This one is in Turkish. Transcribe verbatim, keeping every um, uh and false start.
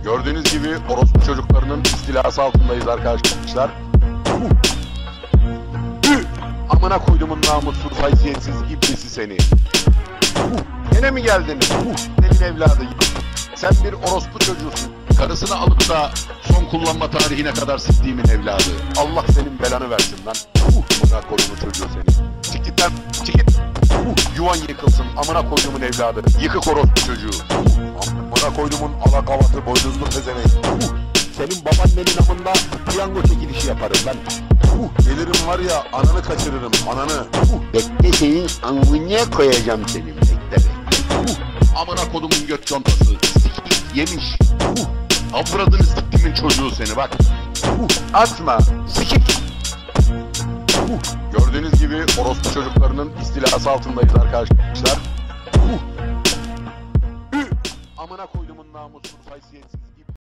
Gördüğünüz gibi orospu çocuklarının istilası altındayız arkadaşlar. Huh. Hü. Amına koydumun namussuz haysiyetsiz iblisi seni. Huh. Gene mi geldin? Huh. Senin evladı. Sen bir orospu çocuğusun. Karısını alıp da son kullanma tarihine kadar siktiğimin evladı. Allah senin belanı versin lan. Huh. Amına koydumun çocuğu seni. Çık git lan. Çık git. Huh. Yuvan yıkılsın. Amına koydumun evladı. Yıkık orospu çocuğu. Huh. Amına koydumun alakavatı boynuzlu pezevenk. Huh. Senin babaannenin amında piyango çekilişi yaparım lan. Huh. Gelirim var ya ananı kaçırırım ananı. Huh. Bekle senin amına koyacağım senin bekle bekle. Huh. Amına kodumun göt contası. Sikik yemiş. Huh. Avradını siktimin çocuğu seni bak. Huh. Atma. Sikik. Huh. Gördüğünüz gibi orospu çocuklarının istilası altındayız arkadaşlar. Huh. Amına koydumun namussuz haysiyetsiz.